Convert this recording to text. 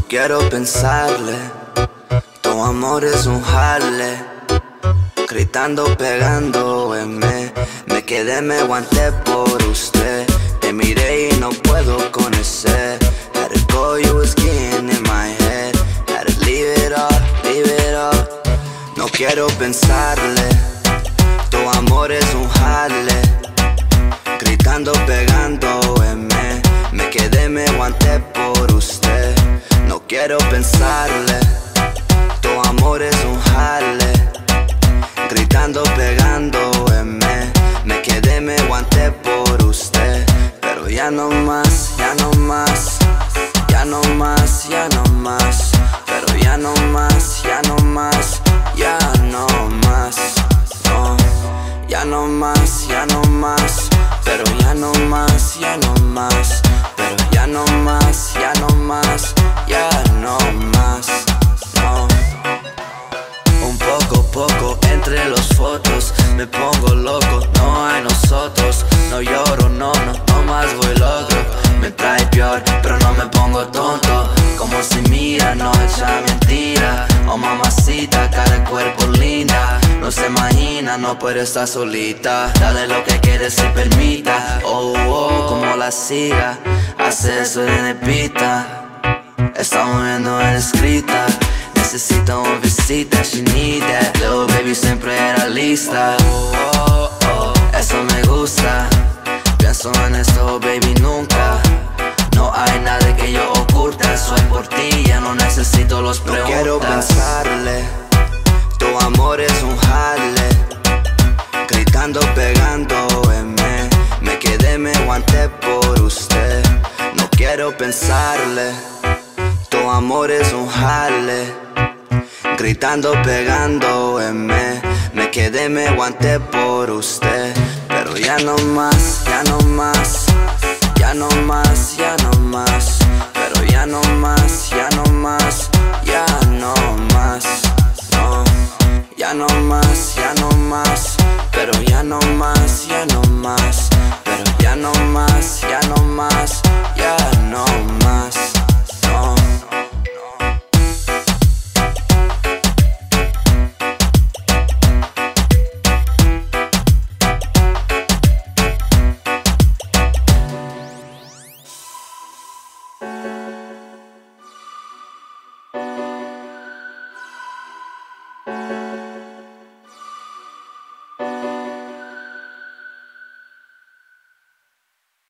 quiero pensarle, tu amor es un jale. Gritando, pegando, me quedé, me aguanté por usted. Te miré y no puedo con ese. Had to call you was getting in my head. Had to leave it all, leave it all. No quiero pensarle, tu amor es un jale. Gritando, pegando, me quedé, me aguanté por usted. No quiero pensarle, tu amor es un jale. Gritando, pegando, me quedé, me aguanté por usted. Pero ya no más, ya no más, ya no más, ya no más. Pero ya no más, ya no más, ya no más, no. Ya no más, ya no más. Pero ya no más, ya no más. Pero ya no más, ya no más, ya no más, no. Un poco entre las fotos me pongo loco, no hay nosotros. No lloro, no más voy loco. Me trae peor, pero no me pongo tonto. Como si mira, no echa mentira. Oh mamacita, cara, cuerpo linda. No se imagina, no puede estar solita. Dale lo que quieres y permita. Como la siga, hace eso de nepita. Estamos viendo en escrita. Necesito una visita, she need that. Little baby siempre era lista. Eso me gusta. Pienso en esto, baby, nunca. No hay nada que yo oculta. Soy por ti, ya no necesito los preguntas. No quiero pensarle, tu amor es un jale. Gritando, pegando, me quedé, me aguanté por usted. No quiero pensarle, tu amor es un jale. Gritando, pegando, me quedé, me aguanté por usted. Pero ya no más, ya no más, ya no más, ya no más. Pero ya no más, ya no más, ya no